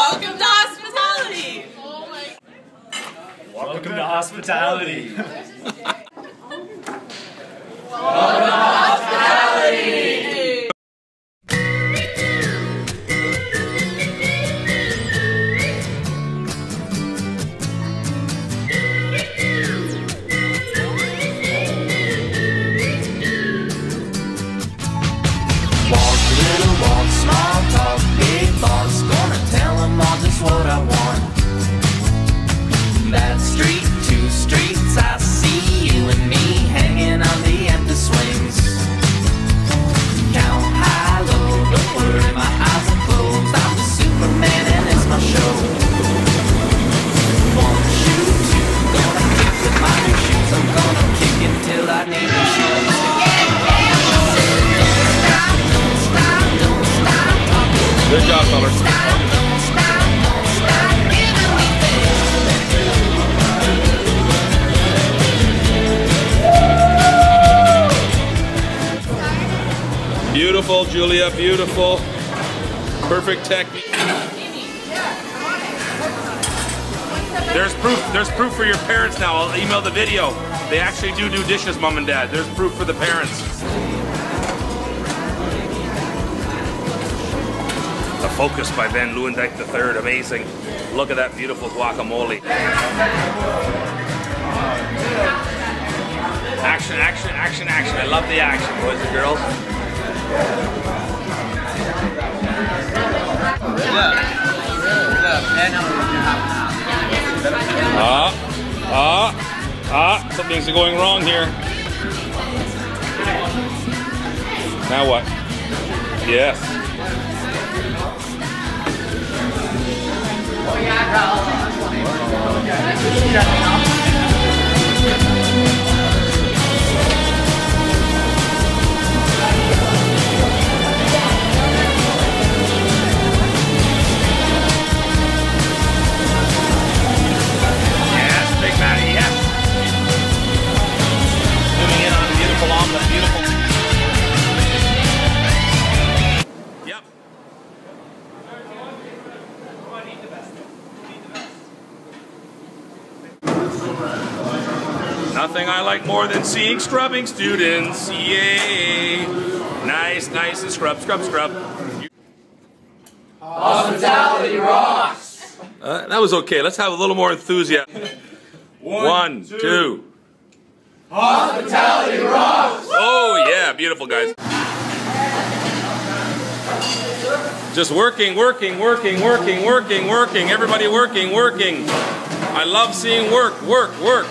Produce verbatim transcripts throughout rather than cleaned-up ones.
Welcome to hospitality! Welcome to hospitality. Welcome to hospitality! Walk, little walk, small talk, big boss. Gonna tell them all just what I want. That street, two streets, I see you and me hanging on the empty swings. Count high, low, don't worry, my eyes are closed. I'm the Superman and it's my show. One shoe, two, gonna kick with my new shoes. I'm gonna kick until I need new shoes. Good job, fellas. Beautiful, Julia, beautiful. Perfect technique. There's proof, there's proof for your parents now. I'll email the video. They actually do do dishes, Mom and Dad. There's proof for the parents. The Focus by Van Leeuwendyk the third, amazing. Look at that beautiful guacamole. Action, action, action, action. I love the action, boys and girls. Ah, ah, ah, something's going wrong here. Now what? Yes. Yes, Big Matty, yes. Zooming in on a beautiful omelet, beautiful. Yep. Nothing I like more than seeing scrubbing students. Yay! Nice, nice, and scrub, scrub, scrub. Hospitality rocks! Uh, that was okay. Let's have a little more enthusiasm. One, One two. two. Hospitality rocks! Oh yeah, beautiful guys. Just working, working, working, working, working, working. Everybody working, working. I love seeing work, work, work.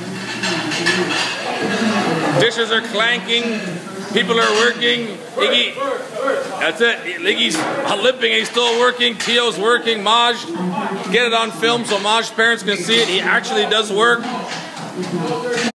Dishes are clanking. People are working. Iggy, that's it. Iggy's limping. He's still working. Tio's working. Maj, get it on film so Maj's parents can see it. He actually does work.